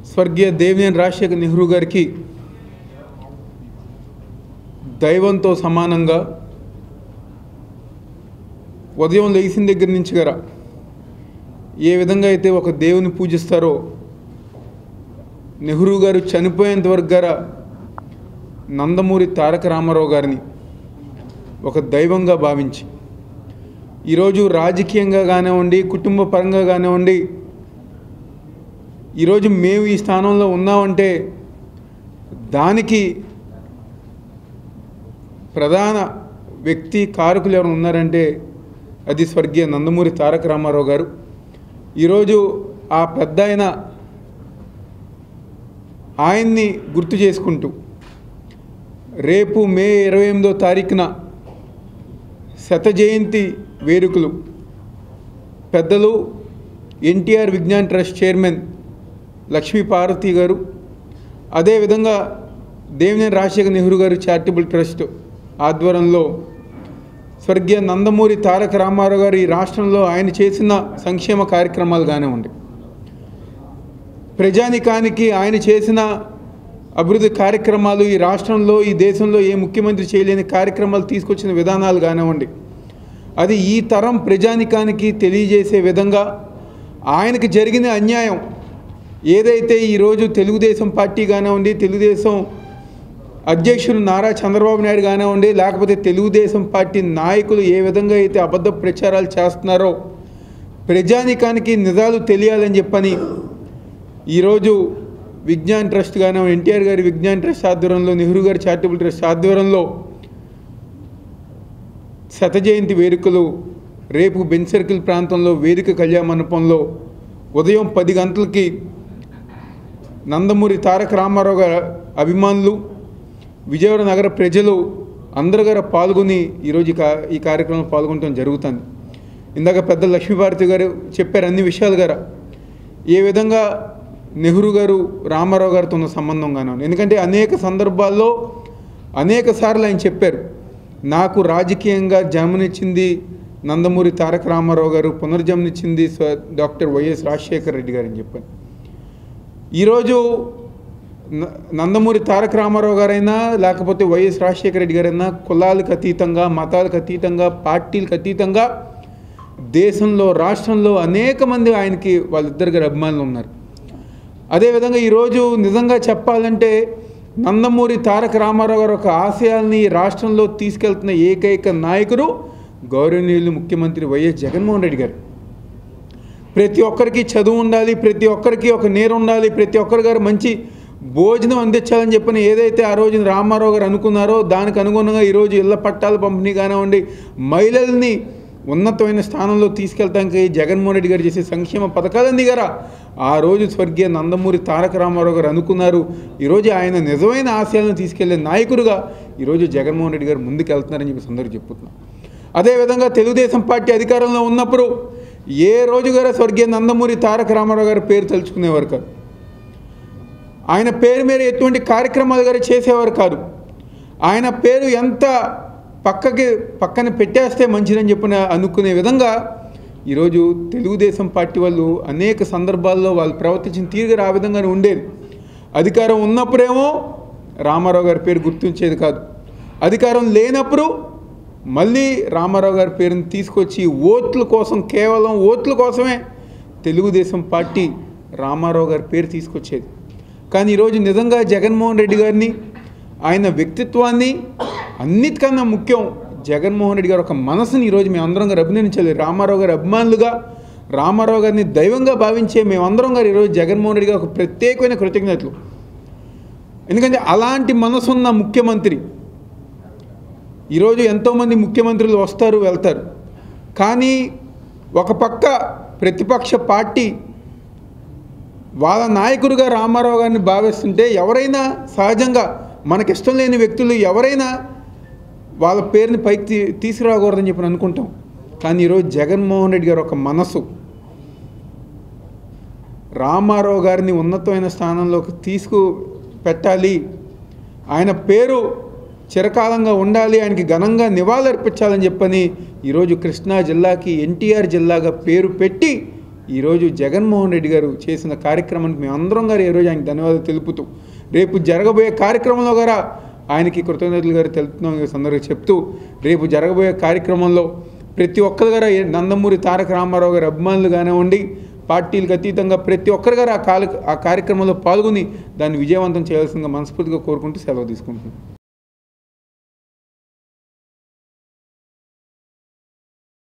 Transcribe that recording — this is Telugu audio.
స్వర్గీయ దేవినేని రాజశేఖర్ నెహ్రూ గారికి దైవంతో సమానంగా ఉదయం లేచిన దగ్గర నుంచి గారా ఏ విధంగా అయితే ఒక దేవుని పూజిస్తారో నెహ్రూ గారు చనిపోయేంత వరకు గారా నందమూరి తారక రామారావు గారిని ఒక దైవంగా భావించి ఈరోజు రాజకీయంగా కానివ్వండి, కుటుంబ పరంగా కానివ్వండి, ఈరోజు మేము ఈ స్థానంలో ఉన్నామంటే దానికి ప్రధాన వ్యక్తి కారకులు ఎవరు ఉన్నారంటే అది స్వర్గీయ నందమూరి తారక రామారావు గారు. ఈరోజు ఆ పెద్ద ఆయన్ని గుర్తు చేసుకుంటూ రేపు మే 28వ తారీఖున శత జయంతి వేడుకలు పెద్దలు ఎన్టీఆర్ విజ్ఞాన్ ట్రస్ట్ చైర్మన్ లక్ష్మీ పార్వతి గారు, అదేవిధంగా దేవినేని రాజశేఖర్ నెహ్రూ గారు చారిటబుల్ ట్రస్ట్ ఆధ్వర్యంలో స్వర్గీయ నందమూరి తారక రామారావు గారు ఈ రాష్ట్రంలో ఆయన చేసిన సంక్షేమ కార్యక్రమాలు కానివ్వండి, ప్రజానికానికి ఆయన చేసిన అభివృద్ధి కార్యక్రమాలు, ఈ రాష్ట్రంలో ఈ దేశంలో ఏ ముఖ్యమంత్రి చేయలేని కార్యక్రమాలు తీసుకొచ్చిన విధానాలు కానివ్వండి, అది ఈ తరం ప్రజానికానికి తెలియజేసే విధంగా ఆయనకి జరిగిన అన్యాయం ఏదైతే ఈరోజు తెలుగుదేశం పార్టీ కానివ్వండి, తెలుగుదేశం అధ్యక్షులు నారా చంద్రబాబు నాయుడు కానివ్వండి, లేకపోతే తెలుగుదేశం పార్టీ నాయకులు ఏ విధంగా అయితే అబద్ధ ప్రచారాలు చేస్తున్నారో ప్రజానికానికి నిజాలు తెలియాలని చెప్పని ఈరోజు విజ్ఞాన్ ట్రస్ట్ కానివ్వండి, ఎన్టీఆర్ గారి విజ్ఞాన్ ట్రస్ట్ ఆధ్వర్యంలో, నెహ్రూ గారి చారిటబుల్ ట్రస్ట్ ఆధ్వర్యంలో శత జయంతి వేడుకలు రేపు బెంచ్ సర్కిల్ ప్రాంతంలో వేదిక కళ్యాణ మండపంలో ఉదయం 10 గంటలకి నందమూరి తారక రామారావు గారి అభిమానులు, విజయవాడ నగర ప్రజలు అందరూ గారు పాల్గొని ఈరోజు ఈ కార్యక్రమంలో పాల్గొనడం జరుగుతుంది. ఇందాక పెద్ద లక్ష్మీభారతి గారు చెప్పారు అన్ని విషయాలు గారు, ఏ విధంగా నెహ్రూ గారు రామారావు గారితో ఉన్న సంబంధం కానివ్వండి. ఎందుకంటే అనేక సందర్భాల్లో అనేక సార్లు ఆయన చెప్పారు, నాకు రాజకీయంగా జన్మనిచ్చింది నందమూరి తారక రామారావు గారు, పునర్జన్మనిచ్చింది డాక్టర్ వైఎస్ రాజశేఖర రెడ్డి గారు అని చెప్పాను. ఈరోజు నందమూరి తారక రామారావు గారైనా లేకపోతే వైఎస్ రాజశేఖర రెడ్డి గారైనా కులాలకు అతీతంగా, మతాలకు అతీతంగా, పార్టీలకు అతీతంగా దేశంలో రాష్ట్రంలో అనేక మంది ఆయనకి వాళ్ళిద్దరు గారు అభిమానులు ఉన్నారు. అదేవిధంగా ఈరోజు నిజంగా చెప్పాలంటే నందమూరి తారక రామారావు గారు ఒక ఆశయాల్ని రాష్ట్రంలో తీసుకెళ్తున్న ఏకైక నాయకుడు గౌరవనీయులు ముఖ్యమంత్రి వైఎస్ జగన్మోహన్ రెడ్డి గారు. ప్రతి ఒక్కరికి చదువు ఉండాలి, ప్రతి ఒక్కరికి ఒక నీరు ఉండాలి, ప్రతి ఒక్కరి గారు మంచి భోజనం అందించాలని చెప్పని ఏదైతే ఆ రోజున రామారావు గారు అనుకున్నారో దానికి అనుగుణంగా ఈరోజు ఇళ్ల పట్టాల పంపిణీ కానివ్వండి, మహిళల్ని ఉన్నతమైన స్థానంలో తీసుకెళ్తానికి జగన్మోహన్ రెడ్డి గారు చేసే సంక్షేమ పథకాలన్నీ గారా ఆ రోజు స్వర్గీయ నందమూరి తారక రామారావు గారు అనుకున్నారు. ఈరోజు ఆయన నిజమైన ఆశయాలను తీసుకెళ్లే నాయకుడిగా ఈరోజు జగన్మోహన్ రెడ్డి గారు ముందుకు వెళ్తున్నారని చెప్పి అందరూ చెప్పుతున్నాం. అదేవిధంగా తెలుగుదేశం పార్టీ అధికారంలో ఉన్నప్పుడు ఏ రోజు గారు స్వర్గీయ నందమూరి తారక రామారావు గారి పేరు తలుచుకునేవారు కాదు, ఆయన పేరు మీద ఎటువంటి కార్యక్రమాలు గారు చేసేవారు కాదు. ఆయన పేరు ఎంత పక్కన పెట్టేస్తే మంచిదని చెప్పిన అనుకునే విధంగా ఈరోజు తెలుగుదేశం పార్టీ వాళ్ళు అనేక సందర్భాల్లో వాళ్ళు ప్రవర్తించిన తీరుగా ఆ విధంగానే ఉండేది. అధికారం ఉన్నప్పుడేమో రామారావు గారి పేరు గుర్తించేది కాదు, అధికారం లేనప్పుడు మళ్ళీ రామారావు గారి పేరుని తీసుకొచ్చి ఓట్ల కోసం, కేవలం ఓట్ల కోసమే తెలుగుదేశం పార్టీ రామారావు గారి పేరు తీసుకొచ్చేది. కానీ ఈరోజు నిజంగా జగన్మోహన్ రెడ్డి గారిని, ఆయన వ్యక్తిత్వాన్ని, అన్నిటికన్నా ముఖ్యం జగన్మోహన్ రెడ్డి గారు ఒక మనసుని ఈరోజు మేమందరం గారు అభినందించాలి. రామారావు గారి అభిమానులుగా, రామారావు గారిని దైవంగా భావించే మేమందరం గారు ఈరోజు జగన్మోహన్ రెడ్డి గారు ఒక ప్రత్యేకమైన కృతజ్ఞతలు. ఎందుకంటే అలాంటి మనసున్న ముఖ్యమంత్రి, ఈరోజు ఎంతోమంది ముఖ్యమంత్రులు వస్తారు వెళ్తారు, కానీ ఒక పక్క ప్రతిపక్ష పార్టీ వాళ్ళ నాయకుడిగా రామారావు గారిని భావిస్తుంటే ఎవరైనా సహజంగా మనకిష్టం లేని వ్యక్తులు ఎవరైనా వాళ్ళ పేరుని పైకి తీసుకురాకూడదని చెప్పి అనుకుంటాం. కానీ ఈరోజు జగన్మోహన్ రెడ్డి గారు ఒక మనసు రామారావు గారిని ఉన్నతమైన స్థానంలోకి తీసుకుపెట్టాలి, ఆయన పేరు చిరకాలంగా ఉండాలి, ఆయనకి ఘనంగా నివాళులర్పించాలని చెప్పని ఈరోజు కృష్ణా జిల్లాకి ఎన్టీఆర్ జిల్లాగా పేరు పెట్టి ఈరోజు జగన్మోహన్ రెడ్డి గారు చేసిన కార్యక్రమానికి మేమందరం గారు ఈరోజు ఆయనకి ధన్యవాదాలు తెలుపుతూ రేపు జరగబోయే కార్యక్రమంలో కూడా ఆయనకి కృతజ్ఞతలు గారు తెలుపుతున్నాం సందర్భంగా చెప్తూ రేపు జరగబోయే కార్యక్రమంలో ప్రతి ఒక్కరి గారు నందమూరి తారక రామారావు గారి అభిమానులు కానివ్వండి, పార్టీలకు అతీతంగా ప్రతి ఒక్కరి గారు ఆ కార్యక్రమంలో పాల్గొని దాన్ని విజయవంతం చేయాల్సిందిగా మనస్ఫూర్తిగా కోరుకుంటూ సెలవు తీసుకుంటున్నాం.